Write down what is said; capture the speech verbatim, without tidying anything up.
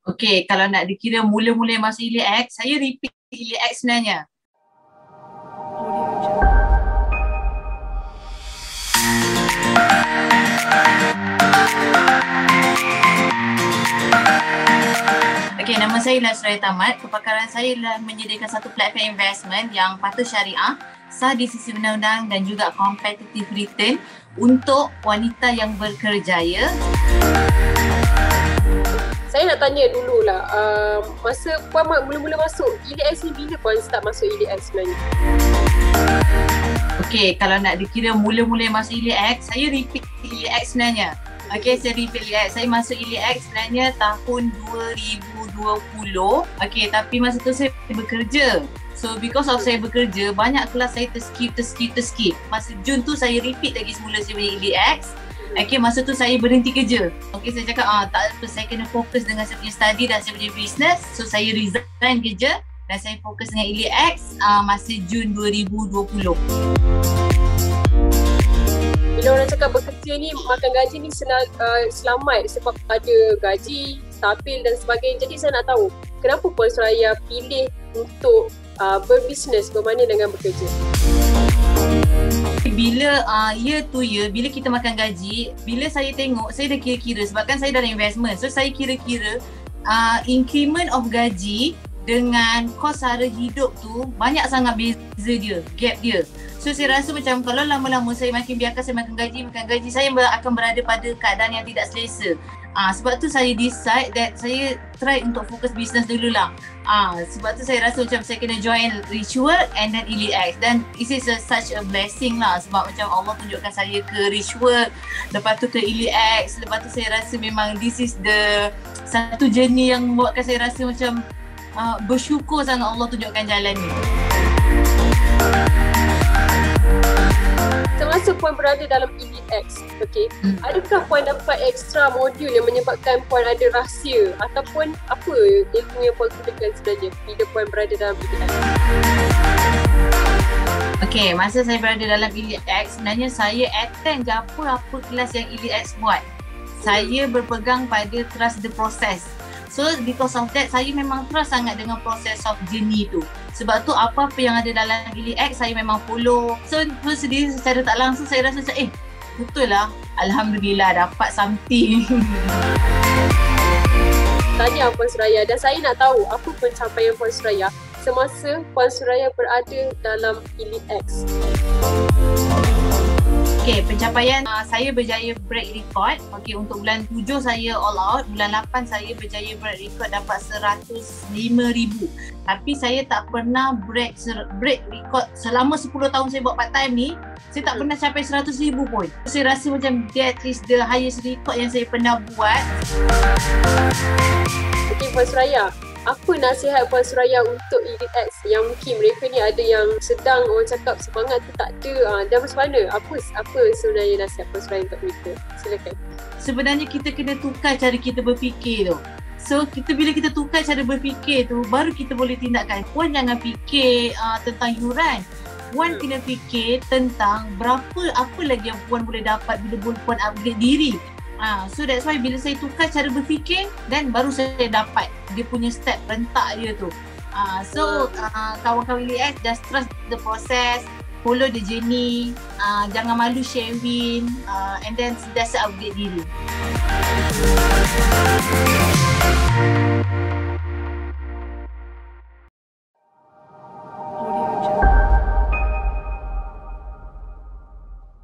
Okey, kalau nak dikira mula-mula masuk Elite X, saya repeat Elite X sebenarnya. Okey, nama saya Ila Suraya Tamat. Kepakaran saya adalah menyediakan satu platform investment yang patuh syariah, sah di sisi undang-undang dan juga competitive return untuk wanita yang berkerjaya. Saya nak tanya dululah, uh, masa Puan mula-mula masuk Elite X ni, bila Puan start masuk Elite X sebenarnya? Okey, kalau nak dikira mula-mula masuk Elite X, saya repeat Elite X sebenarnya. Okey, saya repeat Elite X. Saya masuk Elite X sebenarnya tahun dua ribu dua puluh. Okey, tapi masa tu saya bekerja. So because of saya bekerja, banyak kelas saya terskip, terskip, terskip. Masa Jun tu saya repeat lagi semula saya punya Elite X. Okay, masa tu saya berhenti kerja. Okay, saya cakap ah, tak apa, saya kena fokus dengan saya punya study dan saya punya business. So saya resign kerja dan saya fokus dengan Elite X uh, masa Jun dua ribu dua puluh. Bila orang cakap bekerja ni, makan gaji ni senang, uh, selamat sebab ada gaji, stabil dan sebagainya. Jadi saya nak tahu, kenapa Puan Suraya pilih untuk uh, berbisnes berbanding dengan bekerja? Bila uh, year to year, bila kita makan gaji, bila saya tengok, saya dah kira-kira sebab kan saya dalam investment. So saya kira-kira uh, increment of gaji dengan kos sara hidup tu banyak sangat beza dia, gap dia. So saya rasa macam kalau lama-lama saya makin biarkan saya makan gaji, makan gaji, saya akan berada pada keadaan yang tidak selesa. Ah, sebab tu saya decide that saya try untuk fokus bisnes dulu lah. Ah, sebab tu saya rasa macam saya kena join Richworld and then Elite X. Dan it is a, such a blessing lah sebab macam Allah tunjukkan saya ke Richworld, lepas tu ke Elite X, lepas tu saya rasa memang this is the satu journey yang membuatkan saya rasa macam uh, bersyukur sangat Allah tunjukkan jalan ni. Semasa Puan berada dalam Elite X, okay, hmm. adakah Puan dapat extra modul yang menyebabkan Puan ada rahsia ataupun apa ilmu yang Puan gunakan sebenarnya bila Puan berada dalam Elite X? Okay, masa saya berada dalam Elite X, sebenarnya saya attend ke apa-apa kelas yang Elite X buat. Saya berpegang pada trust the process. So because of that, saya memang trust sangat dengan proses of journey tu. Sebab tu apa-apa yang ada dalam Elite X, saya memang follow. So tu sendiri secara tak langsung saya rasa macam eh betul lah, Alhamdulillah dapat something. Tanya Puan Suraya, dan saya nak tahu apa pencapaian Puan Suraya semasa Puan Suraya berada dalam Elite X. Okay, pencapaian uh, saya berjaya break record. Okay, untuk bulan tujuh saya all out, bulan lapan saya berjaya break record dapat seratus lima ribu. Tapi saya tak pernah break break record selama sepuluh tahun saya buat part time ni. Saya tak hmm. pernah capai seratus ribu pun. Saya rasa macam that is the highest record yang saya pernah buat. Okay, Puan Suraya, apa nasihat Puan Suraya untuk Elite X yang mungkin mereka ni ada yang sedang orang cakap semangat tu tak ada, uh, dan macam mana? Apa apa sebenarnya nasihat Puan Suraya untuk mereka? Silakan. Sebenarnya kita kena tukar cara kita berfikir tu. So kita bila kita tukar cara berfikir tu, baru kita boleh tindakan. Puan jangan fikir uh, tentang yuran. Puan hmm. kena fikir tentang berapa, apa lagi yang Puan boleh dapat bila Puan upgrade diri. Ah, so that's why bila saya tukar cara berfikir, dan baru saya dapat dia punya step rentak dia tu. Ah, so uh, kawan-kawan Elite X, just trust the process, follow the journey, uh, jangan malu sharing, uh, and then sentiasa update diri.